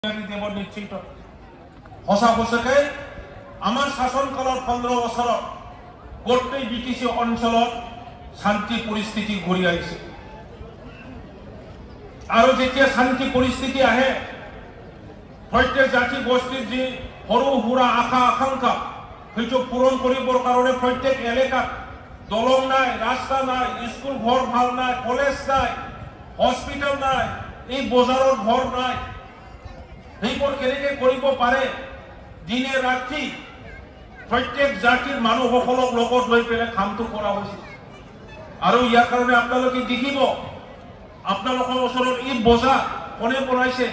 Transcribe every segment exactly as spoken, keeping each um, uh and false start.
দেৱৰ নিশ্চিত সঁচা সঁচাকে আমাৰ শাসন কালৰ পোন্ধৰ বছৰত গোটেই বিটিসি অঞ্চলত শান্তি পৰিস্থিতি ঘূৰি আহিছে আৰু যেতিয়া শান্তি পৰিস্থিতি আহে প্ৰত্যেক জাতি গোষ্ঠীৰ যি সৰু সুৰা আশা আকাংক্ষা সেইটো পূৰণ কৰিবৰ কাৰণে প্ৰত্যেক এলেকাত দলং নাই ৰাস্তা নাই স্কুল ঘৰ ভাল নাই কলেজ নাই হস্পিটেল নাই এই বজাৰৰ ঘৰ নাই সেইবোৰ কেনেকৈ কৰিব পাৰে দিনে ৰাতি প্ৰত্যেক জাতিৰ মানুহসকলক লগত লৈ পেলাই কামটো কৰা হৈছে আৰু ইয়াৰ কাৰণে আপোনালোকে দেখিব আপোনালোকৰ ওচৰত এই বজা কোনে বনাইছে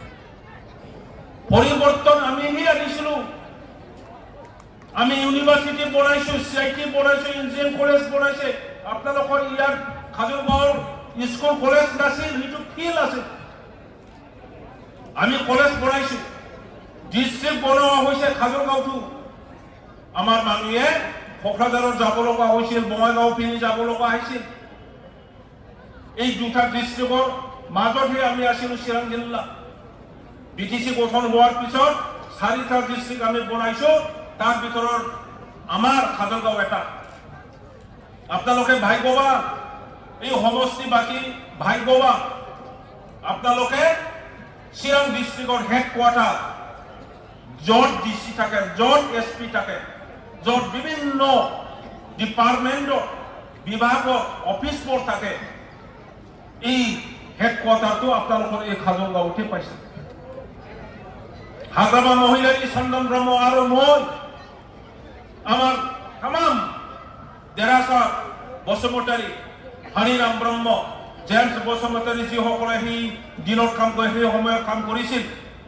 পৰিৱৰ্তন আমিহে আনিছিলো আমি ইউনিভাৰ্চিটি বনাইছো চিআইটি বনাইছো ইঞ্জিনিয়াৰিং কলেজ বনাইছে আপোনালোকৰ ইয়াৰ খাজুলগাঁৱৰ স্কুল কলেজ নাছিল সেইটো ফিল্ড আছিল আমি কলেজ বনাইছো ডিস্ট্ৰিক্ট বনোৱা হৈছে খাজুলগাঁওটো আমাৰ মানুহে কোকৰাঝাৰত যাব লগা হৈছিল বঙাইগাঁও পিনি যাব লগা হৈছিল এই দুটা ডিস্ট্ৰিক্টৰ মাজতহে আমি আছিলো চিৰাং জিলা বিটিসি গঠন হোৱাৰ পিছত চাৰিটা ডিস্ট্ৰিক্ট আমি বনাইছো তাৰ ভিতৰত আমাৰ খাজুলগাঁও এটা আপোনালোকে ভাগ্যৱান এই সমষ্টিবাসী ভাগ্যৱান আপোনালোকে চিৰাং ডিস্ট্ৰিক্টৰ হেডকোৱাৰ্টাৰ য'ত ডিসি থাকে য'ত এসপি থাকে য'ত বিভিন্ন ডিপাৰ্টমেণ্টৰ বিভাগৰ অফিচবোৰ থাকে এই হেডকোৱাৰ্টাৰটো আপোনালোকৰ এই খাজুলগাঁৱতে পাইছে হাগ্ৰামা মহিলাৰী চন্দন ব্ৰহ্ম আৰু মই আমাৰ তামাম ডেৰাচা বসুমতাৰী হৰিৰাম ব্ৰহ্ম জেমছ বসুমতাৰী যিসকলে সেই দিনত কাম কৰে সেই সময়ত কাম কৰিছিল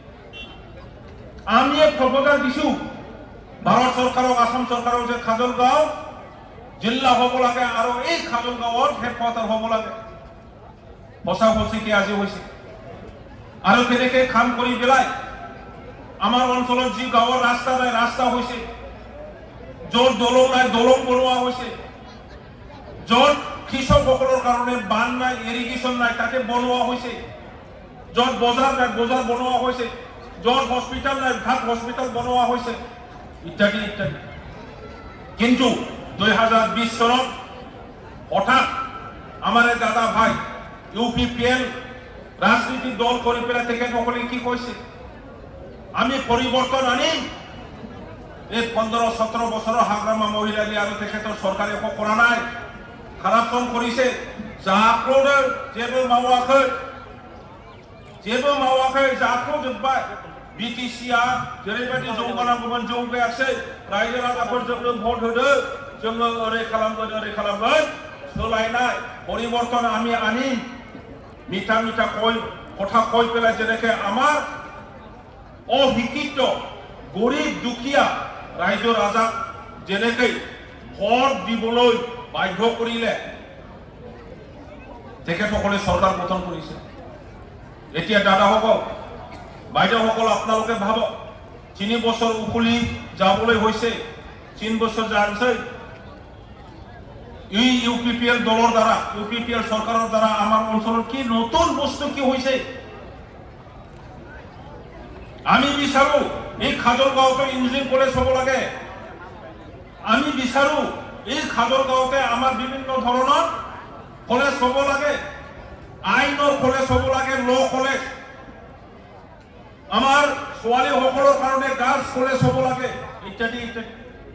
আমি এক প্ৰপোজাল দিছো ভাৰত চৰকাৰক আসাম চৰকাৰক যে খাজুলগাঁও জিলা হ'ব লাগে আৰু এই খাজুলগাঁৱৰ হেডকোৱাৰ্টাৰ হ'ব লাগে সঁচা সঁচিকে আজি হৈছে আৰু কেনেকৈ কাম কৰি পেলাই আমাৰ অঞ্চলত যি গাঁৱৰ ৰাস্তা নাই ৰাস্তা হৈছে য'ত দলং নাই দলং বনোৱা হৈছে য'ত কৃষকসকলৰ কাৰণে বান্ধ নাই ইৰিগেশ্যন নাই তাতে বনোৱা হৈছে য'ত বজাৰ নাই বজাৰ বনোৱা হৈছে য'ত হস্পিটেল নাই ঘাট হস্পিটেল বনোৱা হৈছে ইত্যাদি ইত্যাদি কিন্তু দুই হাজাৰ বিশ চনত হঠাৎ আমাৰ দাদা ভাই ইউ পি পি এল ৰাজনীতিক দল কৰি পেলাই তেখেতসকলে কি কৈছে আমি পৰিৱৰ্তন আনিম এই পোন্ধৰ সোতৰ বছৰৰ হাগ্ৰামা মহিলাৰী আৰু তেখেতৰ চৰকাৰে একো কৰা নাই কাৰাপচন কৰিছে जाख्ल'दों जेबो मावाखै जेबो मावाखै जाख्ल'जोब्बाय बिटिसिआ जेरैबायदि जौगानांगौमोन जौगायाखै रायजो राजाफोर जोंनो भट होदों जोङो ओरै खालामगोन ओरै खालामगोन सोलायनाय परिवर्तन आमी आनिम मिठा मिठा कय কথা কই পেলাই যেনেকে আমাৰ অশিক্ষিত গৰীব দুখীয়া ৰাইজ ৰাজা যেনেকে ভোট দিবলৈ বাধ্য কৰিলে তেখেতসকলে চৰকাৰ গঠন কৰিছে এতিয়া দাদাসকল বাইদেউসকল আপোনালোকে ভাবক তিনি বছৰ উকলি যাবলৈ হৈছে তিন বছৰ যাইছে এই ইউ পি পি এল দলৰ দ্বাৰা ইউ পি পি এল চৰকাৰৰ দ্বাৰা আমাৰ অঞ্চলত কি নতুন বস্তু কি হৈছে আমি বিচাৰো এই খাজুলগাঁৱতে ইঞ্জিনিয়াৰিং কলেজ হ'ব লাগে আমি বিচাৰো এই খাজুলগাঁৱতে আমাৰ বিভিন্ন ধৰণৰ কলেজ হ'ব লাগে আইনৰ কলেজ হ'ব লাগে ল কলেজ আমাৰ ছোৱালীসকলৰ কাৰণে গাৰ্লছ কলেজ হ'ব লাগে ইত্যাদি ইত্যাদি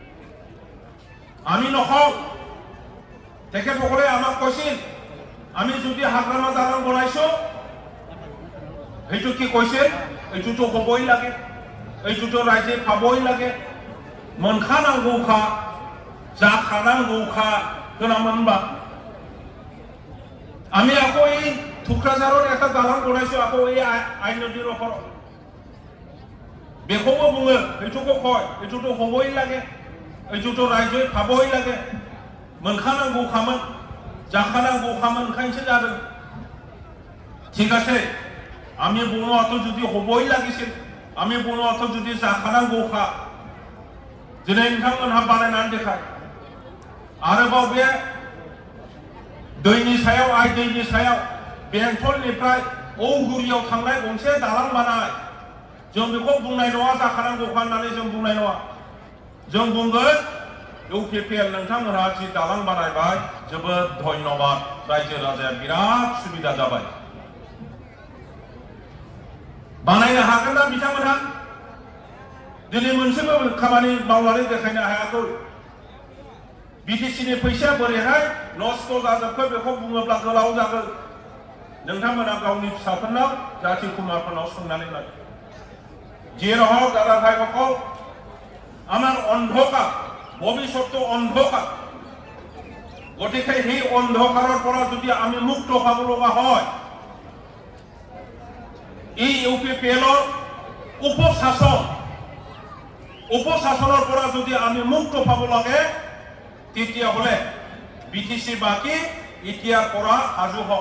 আমি নকওঁ তেখেতসকলে আমাক কৈছিল আমি যদি হাগ্ৰামা দালান বনাইছো সেইটো কি কৈছে এইটোতো হ'বই লাগে এইটোতো ৰাইজে পাবই লাগে मोनखानांगौखा जाखानांगौखा होनामोनबा আমি আকৌ এই থুক্ৰাঝাৰৰ এটা দালান বনাইছো আকৌ এই আইন নদীৰ ওপৰত বেখোবো বুঙে এইটোকো কয় এইটোতো হ'বই লাগে এইটোতো ৰাইজে পাবই লাগে मोनखानांगौखामोन जाखानांगौखामोन ओंखायनोसो जादों ঠিক আছে আমি বনোৱাটো যদি হ'বই লাগিছিল আমি বনোৱাটো যদি जाखानांगौखा दिनै नोंथांमोनहा बानायनानै देखाय आरोबाव बे दैनि सायाव आइ दैनि सायाव बेंटलनिफ्राय औगुरियाव थांनाय गंसे दालां बानाय जों बेखौ बुंनाय नङा जाखानांगौ होननानै जों बुंनाय नङा जों बुंगोन इउ पि पि एल नोंथांमोनहा जि दालां बानायबाय जोबोद धन्यबाद रायजो राजाया बिराद सुबिदा जाबाय बानायनो हागोन ना बिथांमोनहा दिनै मोनसेबो खामानि मावनानै देखायनो हायाखै बिटिसिनि फैसाया बोरैहाय नस्थ' जाजोबखो बेखौ बुङोब्ला गोलाव जागोन नोंथांमोना गावनि फिसाफोरनाव जाथि खुरमाफोरनाव सोंनानै नाय जेराव दादा भाइबोखौ আমার অন্ধকার ভবিষ্যৎ অন্ধকার গতিকে সেই অন্ধকাৰৰ পৰা যদি আমি মুক্ত পাব লগা হয় এই ইউ পি পি এলৰ উপশাসন উপশাসনৰ পৰা যদি আমি মুক্ত পাব লাগে তেতিয়াহ'লে বিটিচি বাকী এতিয়াৰ পৰা সাজু হওক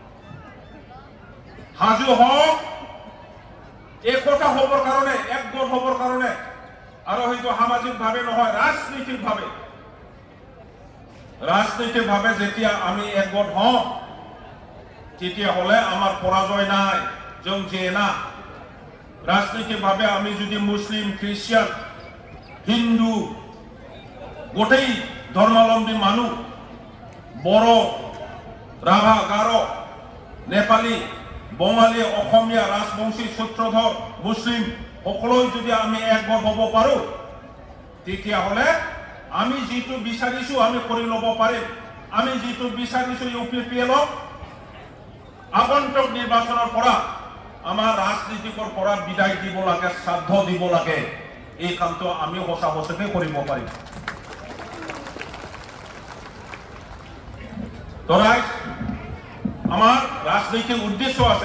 সাজু হওক একতা হ'বৰ কাৰণে একগোট হ'বৰ কাৰণে আৰু হয়তো সামাজিক ভাৱে নহয় ৰাজনৈতিক ভাৱে ৰাজনৈতিক ভাৱে যেতিয়া আমি একগোট হওঁ তেতিয়াহ'লে আমাৰ পৰাজয় নাই जों जेना राजनीतिक भावे आमी जुदि मुस्लिम ख्रिस्टियान हिंदू गोटेई धर्मावलम्बी मानु बड़ो राभा गारो नेपाली बंगाली अखमिया राजबंशी सूत्रधर मुस्लिम সকলোই যদি আমি একগোট হ'ব পাৰো তেতিয়াহ'লে আমি যেটো বিচাৰিছো আমি কৰি ল'ব পাৰিম আমি যেটো বিচাৰিছো ইউ পি পি এল আগন্তুক নিৰ্বাচনৰ পৰা আমাৰ ৰাজনীতিকৰ পৰা বিদায় দিব লাগে শ্ৰাদ্ধ দিব লাগে এই কামটো আমি সঁচা সঁচাকৈ কৰিব পাৰিম তৰাই আমাৰ ৰাজনৈতিক উদ্দেশ্য আছে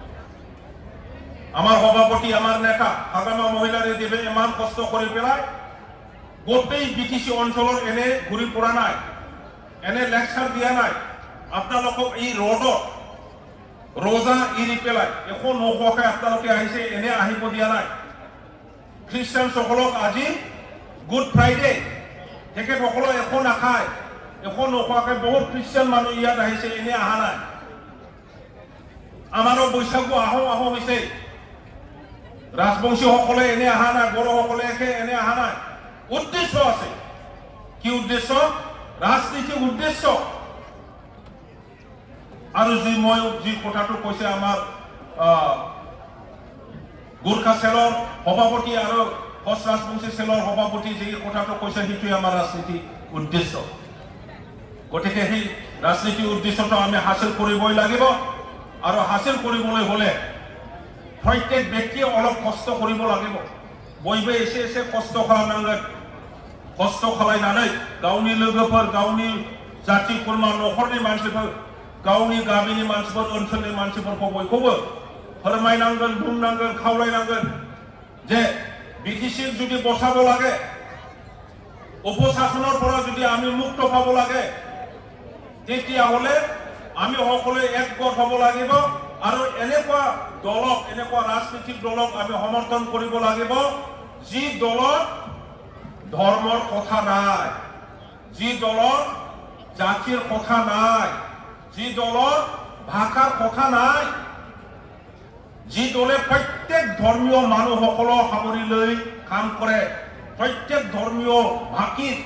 আমার সভাপতি আমার নেতা হাগামা মহিলারে দেবে ইমান কষ্ট করে পেলায় গোটেই বিটিসি অঞ্চলের এনে ঘুরি পড়া নাই এনে লেকচার দিয়া নাই আপনালোকক এই রোডত রোজা এৰি পেলায় এখন নোখোৱাকে আপোনালোকে আহিছে এনে আহিব দিয়া নাই খ্ৰীষ্টান সকলক আজি গুড ফ্ৰাইডে তেখেতসকলে এখন নাখায় এখন নোখোৱাকে বহুত খ্ৰীষ্টান মানুহ ইয়াত আহিছে এনে অহা নাই আমাৰো বৈশাখু আহো আহো হৈছে রাজবংশী সকলে এনে অহা নাই বড়ো সকলে এনে অহা নাই উদ্দেশ্য আছে কি উদ্দেশ্য রাজনীতিক উদ্দেশ্য আৰু যি মই যি কথাটো কৈছে আমাৰ গোৰ্খা সেলৰ সভাপতি আৰু কোচ ৰাজবংশী সেলৰ সভাপতি যি কথাটো কৈছে সেইটোৱে আমাৰ ৰাজনীতিক উদ্দেশ্য গতিকে সেই ৰাজনীতিক উদ্দেশ্যটো আমি হাসিল কৰিবই লাগিব আৰু হাসিল কৰিবলৈ হলে प्रत्येक व्यक्ति अलग कष्ट करिब লাগিব बयबो एसे एसे कष्ट खालामनांगोन कष्ट खालामनानै गावनि लोगोफोर गावनि जाति खुरमा नखरनि मानसिफोर गावनि गामिनि मानसिफोर ओनसोलनि मानसिफोरखौ बयखौबो फोरमायनांगोन बुंनांगोन खावलायनांगोन जे बिटिसि जुदि बसाब লাগে उपशासনৰ পৰা যদি আমি মুক্ত পাব লাগে তেতিয়া হলে আমি সকলোৱে একগোট হ'ব লাগিব আৰু এনেকুৱা দলক এনেকুৱা ৰাজনৈতিক দলক আমি সমৰ্থন কৰিব লাগিব যি দলৰ ধৰ্মৰ কথা নাই যি দলৰ জাতিৰ কথা নাই যি দলৰ ভাষাৰ কথা নাই যি দলে প্ৰত্যেক ধৰ্মীয় মানুহসকলক সামৰি লৈ কাম কৰে প্ৰত্যেক ধৰ্মীয় ভাষিক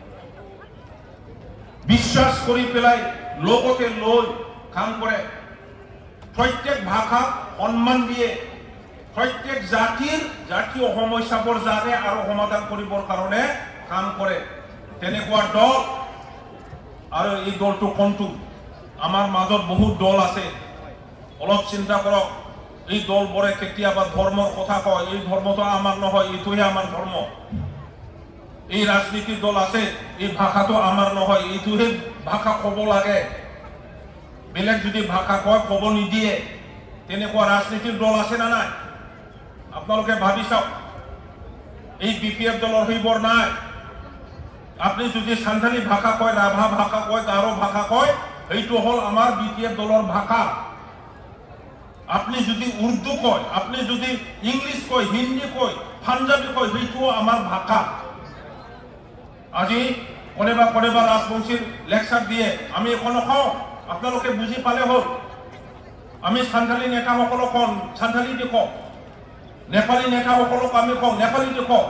বিশ্বাস কৰি পেলাই লগতে লৈ কাম কৰে प्रत्येक भाषा सम्मान दिए प्रत्येक जातिर जातीय समस्याবোৰ জানে আৰু সমাধান কৰিবৰ কাৰণে কাম কৰে তেনেকুৱা দল আৰু এই দলটো কোনটো আমাৰ মাজত বহুত দল আছে অলপ চিন্তা কৰক এই দলবোৰে কেতিয়াবা ধৰ্মৰ কথা কয় এই ধৰ্মটো আমাৰ নহয় এইটোহে আমাৰ ধৰ্ম এই ৰাজনীতিক দল আছে এই ভাষাটো আমাৰ নহয় এইটোহে ভাষা ক'ব লাগে বেলেগ যদি ভাষা কয় ক'ব নিদিয়ে তেনেকুৱা ৰাজনীতিক দল আছে না নাই আপোনালোকে ভাবি চাওক এই বি পি এফ দলৰ সেইবোৰ নাই আপুনি যদি সান্থালী ভাষা কয় ৰাভা ভাষা কয় গাৰো ভাষা কয় এইটো হ'ল আমাৰ বি পি এফ দলৰ ভাষা আপুনি যদি উৰ্দু কয় আপুনি যদি ইংলিছ কয় হিন্দী কয় পাঞ্জাবী কয় সেইটো আমাৰ ভাষা আজি কোনোবা কোনোবা ৰাজবংশীৰ লেকচাৰ দিয়ে আমি একো নকওঁ আপোনালোকে বুজি পালে হ'ল আমি সান্থালী নেতাসকলক কম সান্থালী দি কওঁ নেপালী নেতাসকলক আমি কওঁ নেপালীতে কওঁ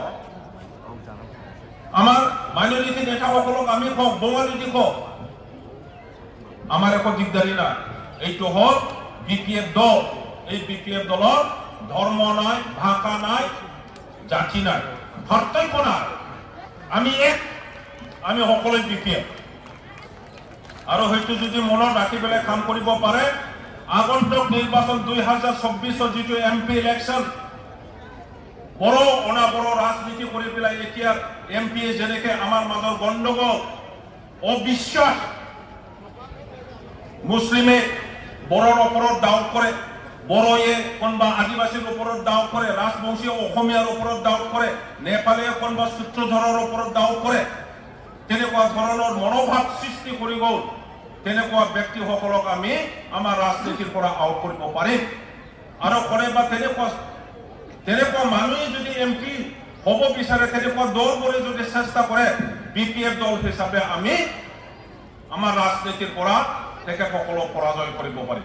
আমাৰ মাইনৰিটি নেতাসকলক আমি কওঁ বঙালীতে কওঁ আমাৰ একো দিগদাৰী নাই এইটো হ'ল বি পি এফ দল এই বি পি এফ দলৰ ধৰ্ম নাই ভাষা নাই জাতি নাই পাৰ্থক্য নাই আমি এক আমি সকলোৱে বি পি এফ আৰু হয়তো যদি মনত ৰাখি পেলাই কাম কৰিব পাৰে আগন্তুক নিৰ্বাচন দুই হাজাৰ চৌব্বিছৰ যিটো এম পি ইলেকশ্যন বড়ো অনাবড়ো ৰাজনীতি কৰি পেলাই এতিয়া এম পি এ যেনেকে আমাৰ মাজৰ গণ্ডগোল অবিশ্বাস মুছলিমে বড়োৰ ওপৰত ডাউট কৰে বড়োয়ে কোনোবা আদিবাসীৰ ওপৰত ডাউট কৰে ৰাজবংশীয় অসমীয়াৰ ওপৰত ডাউট কৰে নেপালীয়ে কোনোবা সূত্ৰধৰৰ ওপৰত ডাউট কৰে তেনেকুৱা ধৰণৰ মনোভাৱ সৃষ্টি কৰি গ'ল তেনেকুৱা ব্যক্তিসকলক আমি আমাৰ ৰাজনীতিৰ পৰা আউট কৰিব পাৰিম আৰু কোনোবা তেনেকুৱা তেনেকুৱা মানুহে যদি এম পি হ'ব বিচাৰে তেনেকুৱা দলবোৰে যদি চেষ্টা কৰে বি পি এফ দল হিচাপে আমি আমাৰ ৰাজনীতিৰ পৰা তেখেতসকলক পৰাজয় কৰিব পাৰিম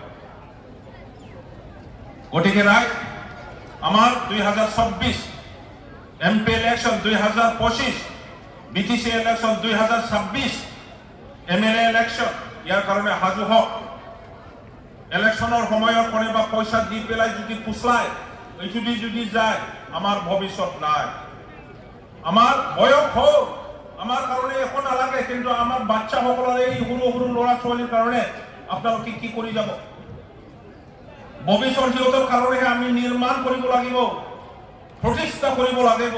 গতিকে ৰাইট আমাৰ দুই হাজাৰ চৌব্বিছ এম পি ইলেকশ্যন দুই হাজাৰ পঁচিছ বি টি চি ইলেকশ্যন দুই হাজাৰ ছাব্বিছ এম এল এ ইলেকশ্যন ইয়াৰ কাৰণে সাজু হওক ইলেকশ্যনৰ সময়ত কোনোবা পইচা দি পেলাই যদি ফুচলায় এইটো দি যদি যায় আমাৰ ভৱিষ্যত নাই আমাৰ বয়স হ'ল আমাৰ কাৰণে একো নালাগে কিন্তু আমাৰ বাচ্চাসকলৰ এই সৰু সৰু ল'ৰা ছোৱালীৰ কাৰণে আপোনালোকে কি কৰি যাব ভৱিষ্যত সিহঁতৰ কাৰণেহে আমি নিৰ্মাণ কৰিব লাগিব প্ৰতিষ্ঠা কৰিব লাগিব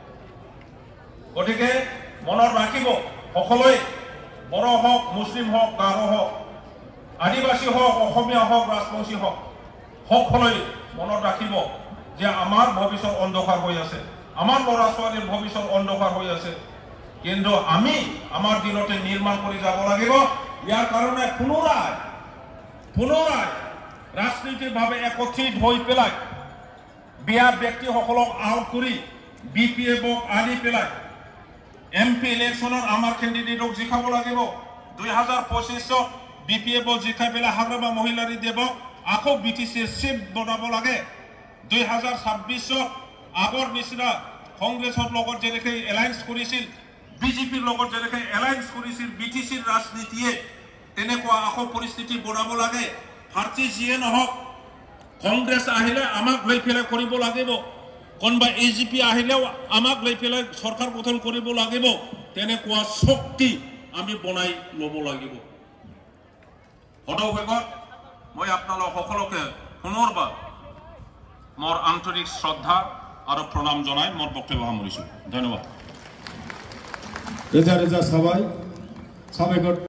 গতিকে মনত ৰাখিব সকলোৱে বড়ো হওক মুছলিম হওক গাৰো হওক আদিবাসী হওক অসমীয়া হওক ৰাজবংশী হওক সকলোৱে মনত ৰাখিব যে আমাৰ ভৱিষ্যত অন্ধকাৰ হৈ আছে আমাৰ ল'ৰা ছোৱালীৰ ভৱিষ্যত অন্ধকাৰ হৈ আছে কিন্তু আমি আমাৰ দিনতে নিৰ্মাণ কৰি যাব লাগিব ইয়াৰ কাৰণে পুনৰাই পুনৰাই ৰাজনৈতিকভাৱে একত্ৰিত হৈ পেলাই বিয়া ব্যক্তিসকলক আউট কৰি বি পি এফক আনি পেলাই এম পি ইলেকশ্যনত আমাৰ কেণ্ডিডেটক জিকাব লাগিব দুই হাজাৰ পঁচিছত বি পি এফক জিকাই পেলাই হাগ্ৰামা মহিলাৰী দেৱক আকৌ বি টি চিৰ চিফ বনাব লাগে দুই হাজাৰ ছাব্বিছত আগৰ নিচিনা কংগ্ৰেছৰ লগত যেনেকৈ এলায়েন্স কৰিছিল বিজেপিৰ লগত যেনেকৈ এলায়েন্স কৰিছিল বি টি চিৰ ৰাজনীতিয়ে তেনেকুৱা আকৌ পৰিস্থিতি বনাব লাগে ভাৰতী যিয়ে নহওক কংগ্ৰেছ আহিলে আমাক লৈ পেলাই কৰিব লাগিব কোনোবা এ জি পি আহিলেও আমাক লৈ পেলাই চৰকাৰ গঠন কৰিব লাগিব তেনেকুৱা শক্তি আমি বনাই ল'ব লাগিব সদৌভাগ্যত মই আপোনালোক সকলোকে পুনৰবাৰ মোৰ আন্তৰিক শ্ৰদ্ধা আৰু প্ৰণাম জনাই মোৰ বক্তব্য সামৰিছোঁ ধন্যবাদ রেজা রেজা সবাই সাবেক